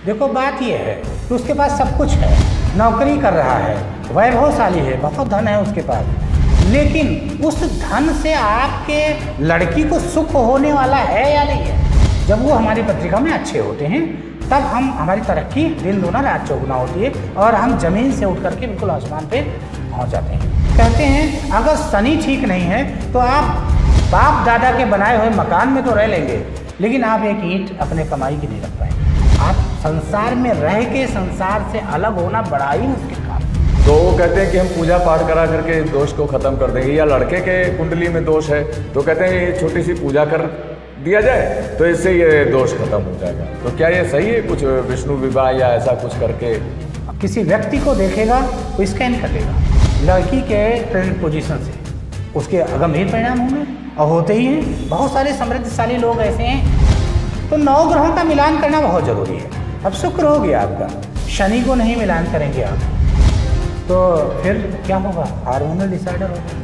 देखो बात ये है कि उसके पास सब कुछ है, नौकरी कर रहा है, वैभवशाली है, बहुत धन है उसके पास, लेकिन उस धन से आपके लड़की को सुख होने वाला है या नहीं है। जब वो हमारी पत्रिका में अच्छे होते हैं तब हमारी तरक्की दिन दूना रात चौगुना होती है और हम जमीन से उठ करके बिल्कुल आसमान पे पहुंच जाते हैं। कहते हैं अगर शनि ठीक नहीं है तो आप बाप दादा के बनाए हुए मकान में तो रह लेंगे, लेकिन आप एक ईंट अपने कमाई की नहीं रख पाएंगे। आप संसार में रह के संसार से अलग होना बड़ा ही मुश्किल काम। तो वो कहते हैं कि हम पूजा पाठ करा करके दोष को खत्म कर देंगे, या लड़के के कुंडली में दोष है तो कहते हैं ये छोटी सी पूजा कर दिया जाए तो इससे ये दोष खत्म हो जाएगा। तो क्या ये सही है कुछ विष्णु विवाह या ऐसा कुछ करके? किसी व्यक्ति को देखेगा तो स्कैन कर लेगा, लड़की के ट्रेंड पोजीशन से उसके गंभीर परिणाम होंगे और होते ही हैं। बहुत सारे समृद्धशाली लोग ऐसे हैं। तो 9 ग्रहों का मिलान करना बहुत जरूरी है। अब शुक्र हो गया आपका, शनि को नहीं मिलान करेंगे आप तो फिर क्या होगा, हार्मोनल डिसऑर्डर होगा।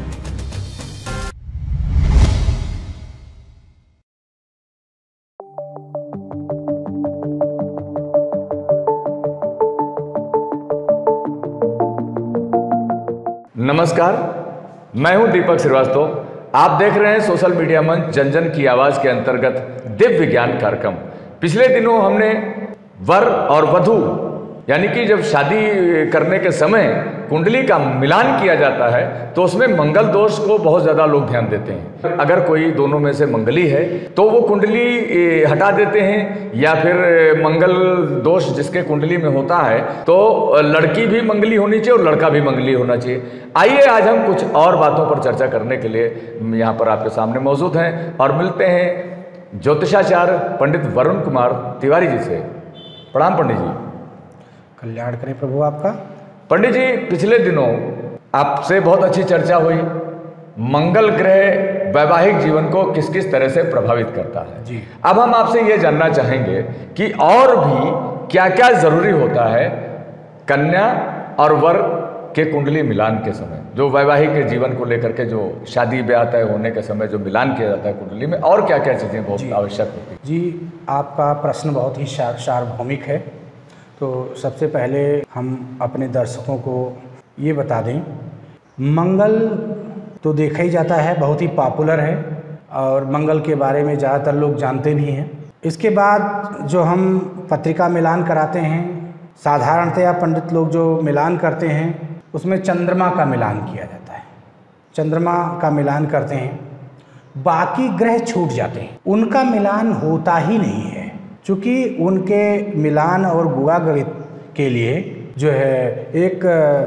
नमस्कार, मैं हूं दीपक श्रीवास्तव। आप देख रहे हैं सोशल मीडिया मंच जन जन की आवाज के अंतर्गत दिव्य विज्ञान कार्यक्रम। पिछले दिनों हमने वर और वधू यानी कि जब शादी करने के समय कुंडली का मिलान किया जाता है तो उसमें मंगल दोष को बहुत ज़्यादा लोग ध्यान देते हैं। अगर कोई दोनों में से मंगली है तो वो कुंडली हटा देते हैं, या फिर मंगल दोष जिसके कुंडली में होता है तो लड़की भी मंगली होनी चाहिए और लड़का भी मंगली होना चाहिए। आइए आज हम कुछ और बातों पर चर्चा करने के लिए यहाँ पर आपके सामने मौजूद हैं और मिलते हैं ज्योतिषाचार्य पंडित वरुण कुमार तिवारी जी से। प्रणाम पंडित जी। कल्याण करे प्रभु आपका। पंडित जी, पिछले दिनों आपसे बहुत अच्छी चर्चा हुई, मंगल ग्रह वैवाहिक जीवन को किस किस तरह से प्रभावित करता है जी। अब हम आपसे ये जानना चाहेंगे कि और भी क्या क्या जरूरी होता है कन्या और वर के कुंडली मिलान के समय, जो वैवाहिक जीवन को लेकर के जो शादी ब्याह तय होने के समय जो मिलान किया जाता है कुंडली में, और क्या क्या चीज़ें बहुत आवश्यक होती है? जी, आपका प्रश्न बहुत ही सार्वभौमिक है। तो सबसे पहले हम अपने दर्शकों को ये बता दें, मंगल तो देखा ही जाता है, बहुत ही पॉपुलर है और मंगल के बारे में ज़्यादातर लोग जानते भी हैं। इसके बाद जो हम पत्रिका मिलान कराते हैं, साधारणतया पंडित लोग जो मिलान करते हैं उसमें चंद्रमा का मिलान किया जाता है। चंद्रमा का मिलान करते हैं, बाकी ग्रह छूट जाते हैं, उनका मिलान होता ही नहीं है, चूँकि उनके मिलान और गुआ गणित के लिए जो है एक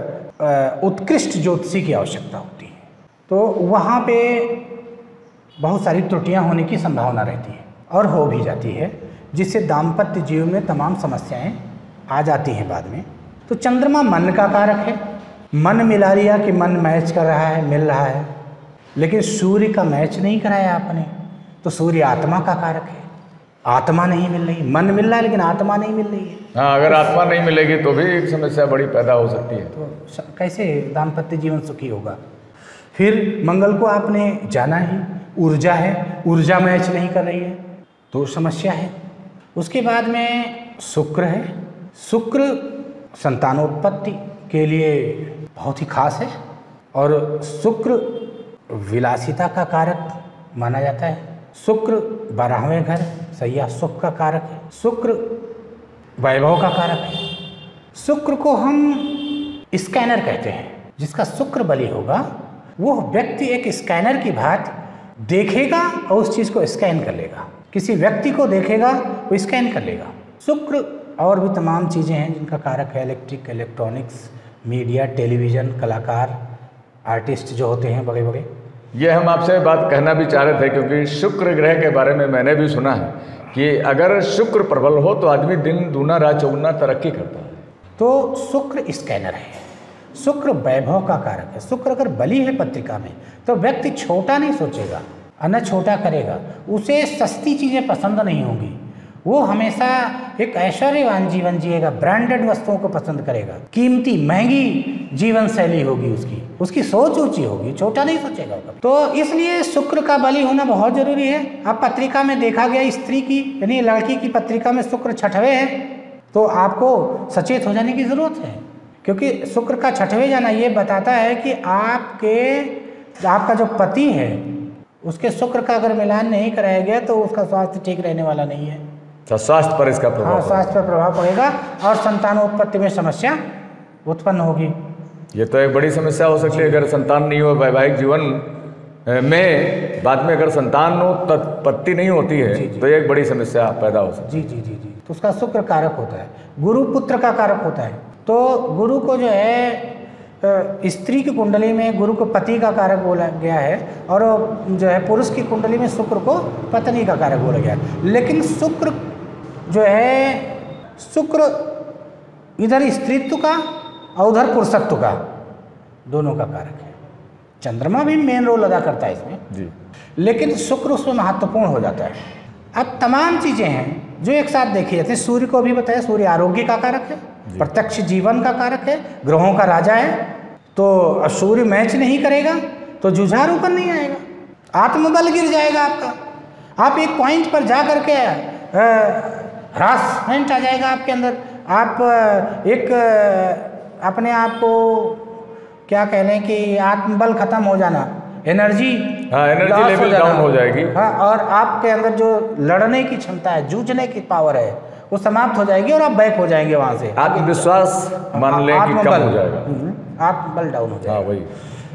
उत्कृष्ट ज्योतिषी की आवश्यकता होती है। तो वहाँ पे बहुत सारी त्रुटियाँ होने की संभावना रहती है और हो भी जाती है, जिससे दाम्पत्य जीवन में तमाम समस्याएं आ जाती हैं बाद में। तो चंद्रमा मन का कारक है, मन मिला लिया कि मन मैच कर रहा है, मिल रहा है, लेकिन सूर्य का मैच नहीं कराया आपने, तो सूर्य आत्मा का कारक है, आत्मा नहीं मिल रही, मन मिल रहा है लेकिन आत्मा नहीं मिल रही है। हाँ, अगर आत्मा नहीं मिलेगी तो भी एक समस्या बड़ी पैदा हो सकती है। तो कैसे दाम्पत्य जीवन सुखी होगा? फिर मंगल को आपने जाना ही, ऊर्जा है, ऊर्जा मैच नहीं कर रही है तो समस्या है। उसके बाद में शुक्र है, शुक्र संतानोत्पत्ति के लिए बहुत ही खास है और शुक्र विलासिता का कारक माना जाता है। शुक्र 12वें घर सैया सुख का कारक है, शुक्र वैभव का कारक है। शुक्र को हम स्कैनर कहते हैं, जिसका शुक्र बली होगा वो व्यक्ति एक स्कैनर की भांति देखेगा और उस चीज़ को स्कैन कर लेगा। किसी व्यक्ति को देखेगा वो स्कैन कर लेगा। शुक्र और भी तमाम चीज़ें हैं जिनका कारक है, इलेक्ट्रिक, इलेक्ट्रॉनिक्स, मीडिया, टेलीविज़न, कलाकार, आर्टिस्ट जो होते हैं बड़े बड़े। ये हम आपसे बात कहना भी चाह रहे थे, क्योंकि शुक्र ग्रह के बारे में मैंने भी सुना है कि अगर शुक्र प्रबल हो तो आदमी दिन दूना रात चौगुना तरक्की करता है। तो शुक्र स्कैनर है, शुक्र वैभव का कारक है। शुक्र अगर बली है पत्रिका में तो व्यक्ति छोटा नहीं सोचेगा और न छोटा करेगा, उसे सस्ती चीज़ें पसंद नहीं होंगी, वो हमेशा एक ऐश्वर्यवान जीवन जिएगा, ब्रांडेड वस्तुओं को पसंद करेगा, कीमती महंगी जीवन शैली होगी उसकी सोच ऊंची होगी, छोटा नहीं सोचेगा। तो इसलिए शुक्र का बली होना बहुत जरूरी है। अब पत्रिका में देखा गया स्त्री की यानी लड़की की पत्रिका में शुक्र 6वें है तो आपको सचेत हो जाने की ज़रूरत है, क्योंकि शुक्र का छठवें जाना ये बताता है कि आपका जो पति है उसके शुक्र का अगर मिलान नहीं कराया गया तो उसका स्वास्थ्य ठीक रहने वाला नहीं है। तो स्वास्थ्य पर इसका प्रभाव, हाँ, स्वास्थ्य पर प्रभाव पड़ेगा और संतानोत्पत्ति में समस्या उत्पन्न होगी। ये तो एक बड़ी समस्या हो सकती है अगर संतान नहीं हो वैवाहिक जीवन में, बाद में अगर संतानोत्पत्ति नहीं होती है तो ये एक बड़ी समस्या पैदा हो सकती है। जी। तो उसका शुक्र कारक होता है, गुरु पुत्र का कारक होता है। तो गुरु को जो है स्त्री की कुंडली में गुरु को पति का कारक बोला गया है और जो है पुरुष की कुंडली में शुक्र को पत्नी का कारक बोला गया है। लेकिन शुक्र जो है, शुक्र इधर स्त्रीत्व का और उधर पुरुषत्व का, दोनों का कारक है। चंद्रमा भी मेन रोल अदा करता है इसमें जी, लेकिन शुक्र उसमें महत्वपूर्ण हो जाता है। अब तमाम चीज़ें हैं जो एक साथ देखी जाती है। सूर्य को भी बताया, सूर्य आरोग्य का कारक है, प्रत्यक्ष जीवन का कारक है, ग्रहों का राजा है। तो सूर्य मैच नहीं करेगा तो जुझारूपन नहीं आएगा, आत्मबल गिर जाएगा आपका। आप एक पॉइंट पर जा करके हरासमेंट आ जाएगा आपके अंदर। आप एक अपने आप को क्या कह लें कि आत्मबल खत्म हो जाना, एनर्जी लेवल डाउन हो जाएगी। हाँ, और आपके अंदर जो लड़ने की क्षमता है, जूझने की पावर है, वो समाप्त हो जाएगी और आप बैक हो जाएंगे वहाँ से। आत्मविश्वास मान लें कि कम हो जाएगा, आत्मबल डाउन हो जाएगा। हाँ, वही।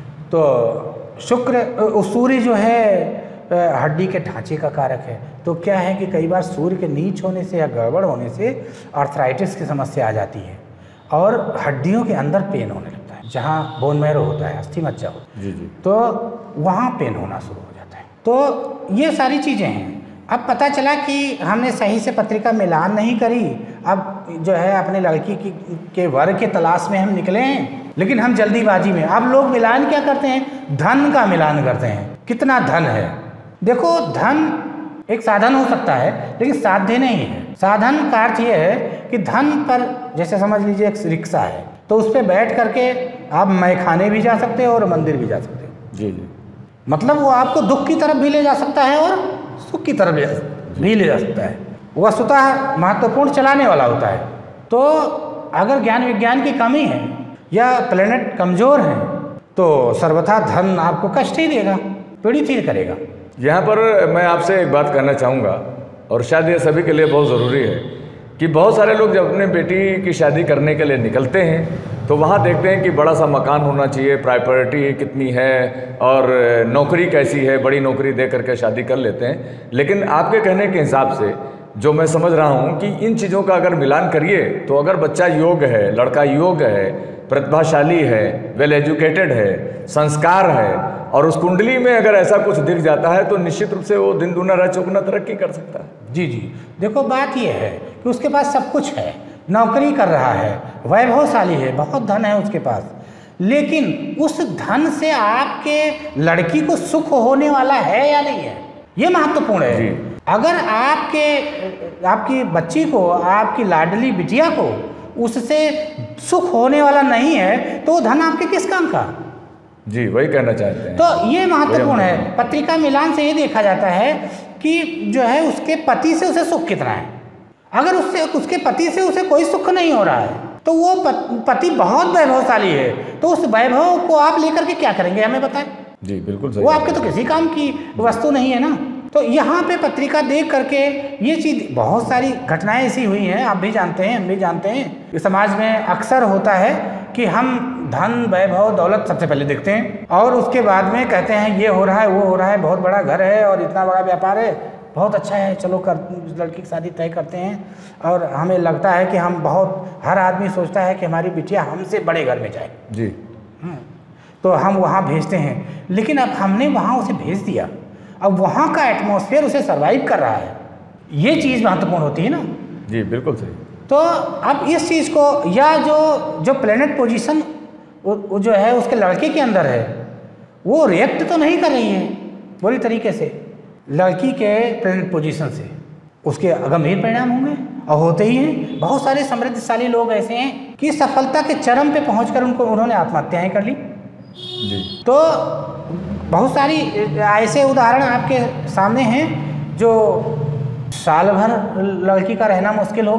तो शुक्र, सूर्य जो है हड्डी के ढांचे का कारक है। तो क्या है कि कई बार सूर्य के नीच होने से या गड़बड़ होने से आर्थराइटिस की समस्या आ जाती है और हड्डियों के अंदर पेन होने लगता है, जहाँ बोन मैरो होता है, अस्थि मज्जा होता है, तो वहाँ पेन होना शुरू हो जाता है। तो ये सारी चीज़ें हैं। अब पता चला कि हमने सही से पत्रिका मिलान नहीं करी, अब जो है अपने लड़की के वर के तलाश में हम निकले हैं, लेकिन हम जल्दीबाजी में। अब लोग मिलान क्या करते हैं, धन का मिलान करते हैं, कितना धन है। देखो, धन एक साधन हो सकता है लेकिन साध्य नहीं है। साधन का अर्थ ये है कि धन पर, जैसे समझ लीजिए एक रिक्शा है, तो उस पर बैठ करके आप मैखाने भी जा सकते हो और मंदिर भी जा सकते हो। जी। मतलब वो आपको दुख की तरफ भी ले जा सकता है और सुख की तरफ भी ले जा सकता है। वस्तुतः महत्वपूर्ण चलाने वाला होता है। तो अगर ज्ञान विज्ञान की कमी है या प्लेनेट कमज़ोर है तो सर्वथा धन आपको कष्ट ही देगा, पीड़ित ही करेगा। यहाँ पर मैं आपसे एक बात कहना चाहूँगा, और शायद ये सभी के लिए बहुत ज़रूरी है कि बहुत सारे लोग जब अपने बेटी की शादी करने के लिए निकलते हैं तो वहाँ देखते हैं कि बड़ा सा मकान होना चाहिए, प्रॉपर्टी कितनी है और नौकरी कैसी है, बड़ी नौकरी दे करके शादी कर लेते हैं। लेकिन आपके कहने के हिसाब से जो मैं समझ रहा हूँ कि इन चीज़ों का अगर मिलान करिए तो अगर बच्चा योग्य है, लड़का योग्य है, प्रतिभाशाली है, वेल एजुकेटेड है, संस्कार है और उस कुंडली में अगर ऐसा कुछ दिख जाता है तो निश्चित रूप से वो दिन दूना रात चौगुना तरक्की कर सकता है। जी। देखो, बात ये है कि उसके पास सब कुछ है, नौकरी कर रहा है, वैभवशाली है, बहुत धन है उसके पास, लेकिन उस धन से आपके लड़की को सुख होने वाला है या नहीं है, ये महत्वपूर्ण है। अगर आपकी बच्ची को, आपकी लाडली बिटिया को उससे सुख होने वाला नहीं है तो वो धन आपके किस काम का। जी, वही कहना चाहते हैं। तो ये महत्वपूर्ण है। पत्रिका मिलान से ये देखा जाता है कि जो है उसके पति से उसे सुख कितना है। अगर उसके पति से उसे कोई सुख नहीं हो रहा है तो वो पति बहुत वैभवशाली है, तो उस वैभव को आप लेकर के क्या करेंगे, हमें बताएं। जी, बिल्कुल सही। वो आपके तो किसी काम की वस्तु नहीं है ना। तो यहाँ पे पत्रिका देख करके ये चीज़, बहुत सारी घटनाएं ऐसी हुई हैं, आप भी जानते हैं, हम भी जानते हैं। समाज में अक्सर होता है कि हम धन, वैभव, दौलत सबसे पहले देखते हैं और उसके बाद में कहते हैं ये हो रहा है, वो हो रहा है, बहुत बड़ा घर है और इतना बड़ा व्यापार है, बहुत अच्छा है, चलो लड़की की शादी तय करते हैं। और हमें लगता है कि हम हर आदमी सोचता है कि हमारी बिटिया हमसे बड़े घर में जाए। जी। तो हम वहाँ भेजते हैं, लेकिन अब हमने वहाँ उसे भेज दिया, अब वहाँ का एटमॉस्फेयर उसे सर्वाइव कर रहा है, ये चीज़ महत्वपूर्ण होती है ना। जी, बिल्कुल सही। तो अब इस चीज़ को, या जो प्लेनेट पोजीशन जो है उसके लड़के के अंदर है, वो रिएक्ट तो नहीं कर रही है बुरी तरीके से लड़की के प्लेनेट पोजीशन से, उसके गंभीर परिणाम होंगे और होते ही हैं। बहुत सारे समृद्धशाली लोग ऐसे हैं कि सफलता के चरम पे पहुंचकर उन्होंने आत्महत्याएं कर ली। जी। तो बहुत सारी ऐसे उदाहरण आपके सामने हैं जो साल भर लड़की का रहना मुश्किल हो गया,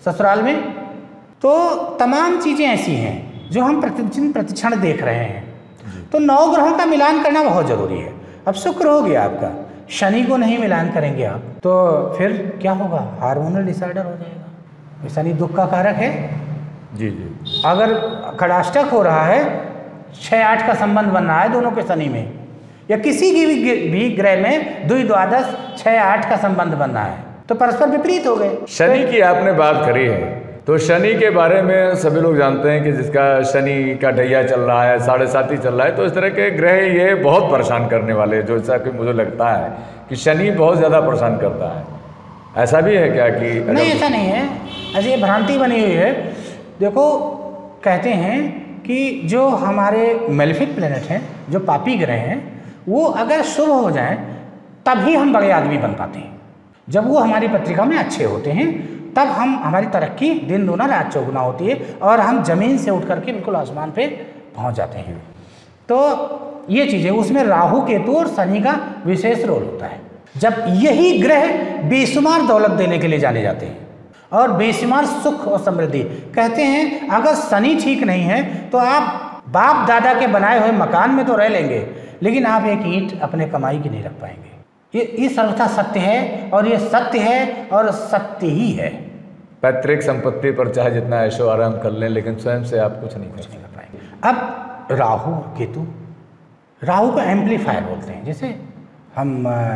ससुराल में। तो तमाम चीज़ें ऐसी हैं जो हम प्रतिदिन प्रतिक्षण देख रहे हैं। तो 9 ग्रहों का मिलान करना बहुत ज़रूरी है। अब शुक्र हो गया आपका, शनि को नहीं मिलान करेंगे आप तो फिर क्या होगा, हार्मोनल डिसऑर्डर हो जाएगा। शनि दुख का कारक है। जी जी। अगर कड़ाष्टक हो रहा है, 6-8 का संबंध बन रहा है दोनों के शनि में, या किसी की भी ग्रह में 2 द्वादश 6-8 का संबंध बन रहा है, तो परस्पर विपरीत हो गए। शनि की आपने बात करी है, तो शनि के बारे में सभी लोग जानते हैं कि जिसका शनि का ढैया चल रहा है, 7.5 चल रहा है, तो इस तरह के ग्रह ये बहुत परेशान करने वाले, जो ऐसा कि मुझे लगता है कि शनि बहुत ज़्यादा परेशान करता है। ऐसा भी है क्या कि नहीं, ऐसा नहीं है, ऐसी ये भ्रांति बनी हुई है। देखो, कहते हैं कि जो हमारे मेलेफिक प्लैनेट हैं, जो पापी ग्रह हैं, वो अगर शुभ हो जाएं तभी हम बड़े आदमी बन पाते हैं। जब वो हमारी पत्रिका में अच्छे होते हैं तब हमारी तरक्की दिन दूना रात चौगुना होती है और हम जमीन से उठ करके बिल्कुल आसमान पे पहुंच जाते हैं। तो ये चीज़ें, उसमें राहु केतु और शनि का विशेष रोल होता है। जब यही ग्रह बेशुमार दौलत देने के लिए जाने जाते हैं और बेशुमार सुख और समृद्धि, कहते हैं अगर शनि ठीक नहीं है तो आप बाप दादा के बनाए हुए मकान में तो रह लेंगे, लेकिन आप एक ईंट अपने कमाई की नहीं रख पाएंगे। ये सर्वथा सत्य है, और ये सत्य है और सत्य ही है। पैतृक संपत्ति पर चाहे जितना ऐशो आराम कर लें, लेकिन स्वयं से आप कुछ नहीं कर पाएंगे। अब राहु और केतु, राहु को एम्पलीफायर बोलते हैं। जैसे हम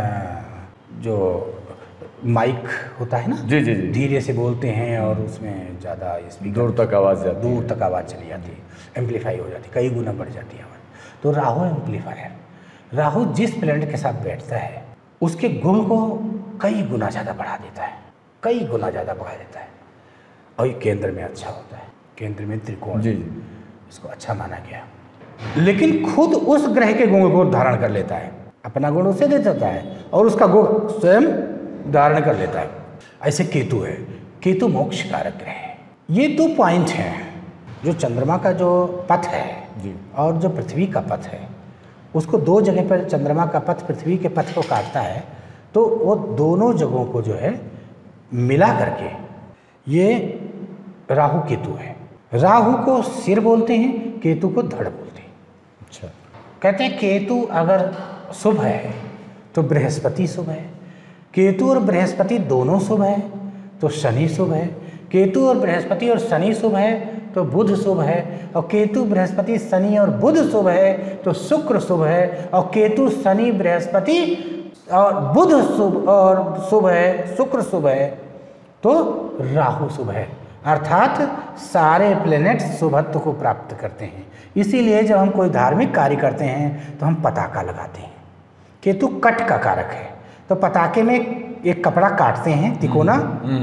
जो माइक होता है ना, जी जी जी, धीरे से बोलते हैं और उसमें ज़्यादा स्पीकर दूर तक आवाज़ जाती है, दूर तक आवाज़ चली जाती है, एम्पलीफाई हो जाती है, कई गुना बढ़ जाती है आवाज़। तो राहु एम्पलीफायर, राहु जिस प्लैनेट के साथ बैठता है उसके गुण को कई गुना ज़्यादा बढ़ा देता है, कई गुना ज़्यादा बढ़ा देता है। और ये केंद्र में अच्छा होता है, केंद्र में त्रिकोण, जी, इसको अच्छा माना गया। लेकिन खुद उस ग्रह के गुण को धारण कर लेता है, अपना गुण उसे दे देता है और उसका गुण स्वयं धारण कर लेता है। ऐसे केतु है, केतु मोक्ष कारक ग्रह है। ये 2 पॉइंट हैं, जो चंद्रमा का जो पथ है जी, और जो पृथ्वी का पथ है, उसको 2 जगह पर चंद्रमा का पथ पृथ्वी के पथ को काटता है, तो वो दोनों जगहों को जो है मिला करके ये राहु केतु है। राहु को सिर बोलते हैं, केतु को धड़ बोलते हैं। अच्छा, कहते हैं केतु अगर शुभ है तो बृहस्पति शुभ है, केतु और बृहस्पति दोनों शुभ है तो शनि शुभ है, केतु और बृहस्पति और शनि शुभ है तो बुध शुभ है, और केतु बृहस्पति शनि और बुध शुभ है तो शुक्र शुभ है, और केतु शनि बृहस्पति और बुध शुभ है, शुक्र शुभ है तो राहु शुभ है। अर्थात सारे प्लेनेट शुभत्व को प्राप्त करते हैं। इसीलिए जब हम कोई धार्मिक कार्य करते हैं तो हम पताका लगाते हैं। केतु कट का कारक है, तो पताके में एक कपड़ा काटते हैं तिकोना,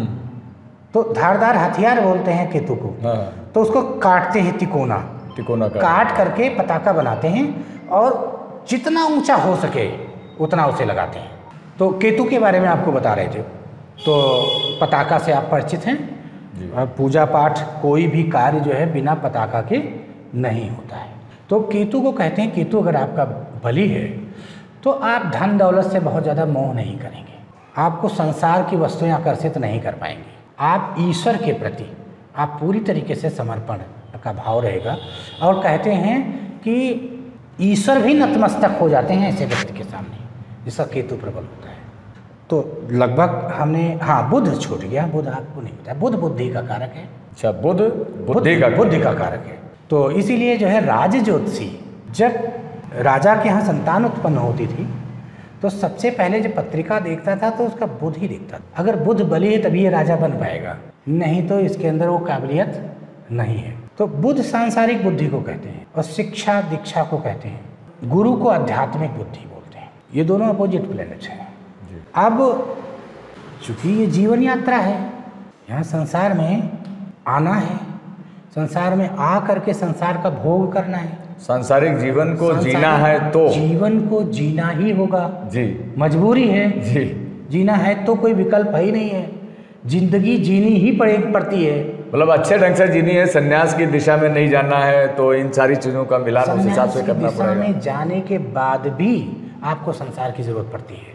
तो धारदार हथियार बोलते हैं केतु को, तो उसको काटते हैं तिकोना काट करके पताका बनाते हैं और जितना ऊंचा हो सके उतना उसे लगाते हैं। तो केतु के बारे में आपको बता रहे थे, तो पताका से आप परिचित हैं। पूजा पाठ कोई भी कार्य जो है बिना पताका के नहीं होता है। तो केतु को कहते हैं, केतु अगर आपका बली है तो आप धन दौलत से बहुत ज़्यादा मोह नहीं करेंगे, आपको संसार की वस्तुएं आकर्षित नहीं कर पाएंगे, आप ईश्वर के प्रति आप पूरी तरीके से समर्पण का भाव रहेगा। और कहते हैं कि ईश्वर भी नतमस्तक हो जाते हैं ऐसे व्यक्ति के सामने, जिसका केतु प्रबल होता है। तो लगभग हमने, हाँ, बुध छूट गया, बुध आपको नहीं पता, बुध बुद्धि का कारक है। अच्छा, बुध बुद्धि का कारक है। तो इसीलिए जो है राज ज्योतिषी, जब राजा के यहाँ संतान उत्पन्न होती थी तो सबसे पहले जब पत्रिका देखता था तो उसका बुध ही देखता था। अगर बुध बली है तभी ये राजा बन पाएगा, नहीं तो इसके अंदर वो काबिलियत नहीं है। तो बुध सांसारिक बुद्धि को कहते हैं और शिक्षा दीक्षा को कहते हैं, गुरु को आध्यात्मिक बुद्धि बोलते हैं। ये दोनों अपोजिट प्लेनेट हैं। अब चूंकि ये जीवन यात्रा है, यहाँ संसार में आना है, संसार में आ करके संसार का भोग करना है, सांसारिक जीवन को जीना है, तो जीवन को जीना ही होगा जी, मजबूरी है जी, जीना है तो कोई विकल्प है ही नहीं है, जिंदगी जीनी ही पड़ती है। मतलब अच्छे ढंग से जीनी है, संन्यास की दिशा में नहीं जाना है, तो इन सारी चीजों का मिलान उस हिसाब से करना पड़ेगा। में जाने के बाद भी आपको संसार की जरूरत पड़ती है।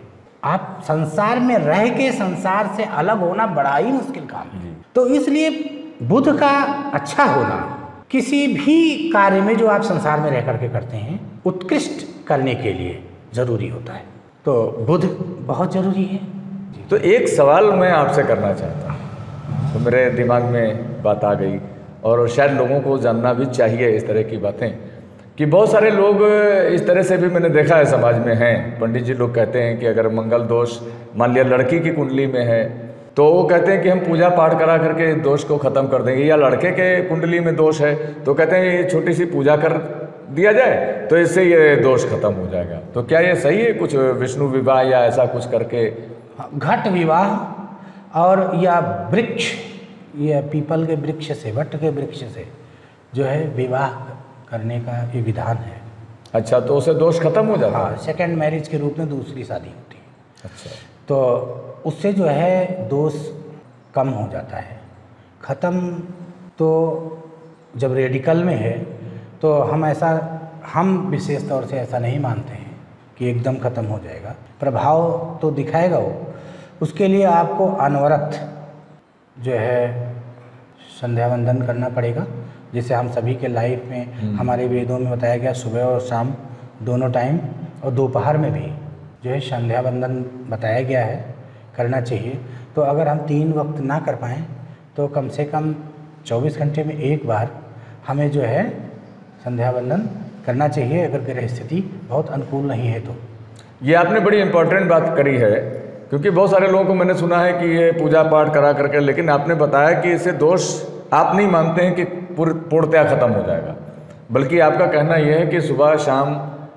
आप संसार में रह के संसार से अलग होना बड़ा ही मुश्किल काम है। तो इसलिए बुध का अच्छा होना किसी भी कार्य में जो आप संसार में रह करके करते हैं उत्कृष्ट करने के लिए ज़रूरी होता है। तो बुध बहुत ज़रूरी है। तो एक सवाल मैं आपसे करना चाहता हूँ, तो मेरे दिमाग में बात आ गई और शायद लोगों को जानना भी चाहिए इस तरह की बातें, कि बहुत सारे लोग इस तरह से भी मैंने देखा है समाज में हैं। पंडित जी लोग कहते हैं कि अगर मंगल दोष मान लिया लड़की की कुंडली में है तो वो कहते हैं कि हम पूजा पाठ करा करके दोष को ख़त्म कर देंगे, या लड़के के कुंडली में दोष है तो कहते हैं ये छोटी सी पूजा कर दिया जाए तो इससे ये दोष खत्म हो जाएगा। तो क्या ये सही है कुछ विष्णु विवाह या ऐसा कुछ करके? घट विवाह और या वृक्ष, या पीपल के वृक्ष से, वट के वृक्ष से जो है विवाह करने का ये विधान है। अच्छा, तो उससे दोष खत्म हो जाता है? हाँ, सेकेंड मैरिज के रूप में दूसरी शादी होती है। अच्छा, तो उससे जो है दोष कम हो जाता है। ख़त्म तो जब रेडिकल में है तो हम विशेष तौर से ऐसा नहीं मानते हैं कि एकदम ख़त्म हो जाएगा। प्रभाव तो दिखाएगा वो, उसके लिए आपको अनवरत जो है संध्या वंदन करना पड़ेगा। जैसे हम सभी के लाइफ में हमारे वेदों में बताया गया सुबह और शाम दोनों टाइम और दोपहर में भी जो है संध्या वंदन बताया गया है, करना चाहिए। तो अगर हम 3 वक्त ना कर पाएँ तो कम से कम 24 घंटे में एक बार हमें जो है संध्या वंदन करना चाहिए, अगर ग्रह स्थिति बहुत अनुकूल नहीं है तो। ये आपने बड़ी इंपॉर्टेंट बात करी है, क्योंकि बहुत सारे लोगों को मैंने सुना है कि ये पूजा पाठ करा करके, लेकिन आपने बताया कि इससे दोष आप नहीं मानते हैं कि पूर्णतया खत्म हो जाएगा, बल्कि आपका कहना यह है कि सुबह शाम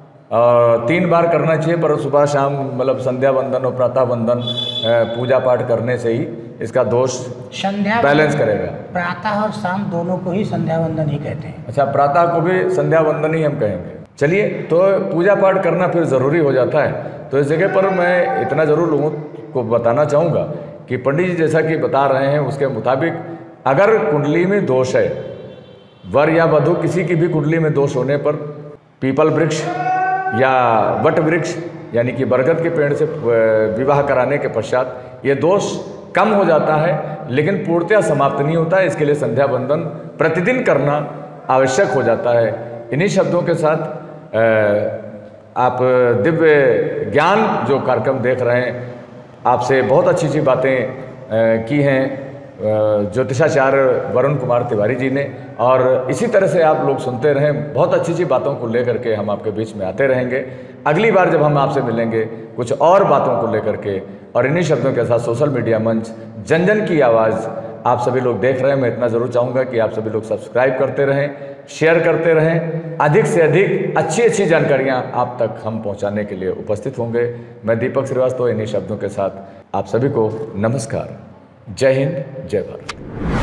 3 बार करना चाहिए, पर सुबह शाम मतलब संध्या वंदन और प्रातः वंदन पूजा पाठ करने से ही इसका दोष संध्या बैलेंस करेगा। प्रातः और शाम दोनों को ही संध्या वंदन ही कहते हैं। अच्छा, प्रातः को भी संध्या वंदन ही हम कहेंगे। चलिए, तो पूजा पाठ करना फिर ज़रूरी हो जाता है। तो इस जगह पर मैं इतना ज़रूर लोगों को बताना चाहूँगा कि पंडित जी जैसा कि बता रहे हैं उसके मुताबिक अगर कुंडली में दोष है, वर या वधू किसी की भी कुंडली में दोष होने पर पीपल वृक्ष या वट वृक्ष यानी कि बरगद के पेड़ से विवाह कराने के पश्चात ये दोष कम हो जाता है, लेकिन पूर्णतया समाप्त नहीं होता है। इसके लिए संध्या वंदन प्रतिदिन करना आवश्यक हो जाता है। इन्हीं शब्दों के साथ आप दिव्य ज्ञान जो कार्यक्रम देख रहे हैं, आपसे बहुत अच्छी अच्छी बातें की हैं ज्योतिषाचार्य वरुण कुमार तिवारी जी ने, और इसी तरह से आप लोग सुनते रहें। बहुत अच्छी अच्छी बातों को लेकर के हम आपके बीच में आते रहेंगे। अगली बार जब हम आपसे मिलेंगे कुछ और बातों को लेकर के, और इन्हीं शब्दों के साथ सोशल मीडिया मंच जन जन की आवाज़ आप सभी लोग देख रहे हैं। मैं इतना ज़रूर चाहूँगा कि आप सभी लोग सब्सक्राइब करते रहें, शेयर करते रहें। अधिक से अधिक अच्छी अच्छी जानकारियाँ आप तक हम पहुँचाने के लिए उपस्थित होंगे। मैं दीपक श्रीवास्तव इन्हीं शब्दों के साथ आप सभी को नमस्कार। जय हिंद, जय भारत।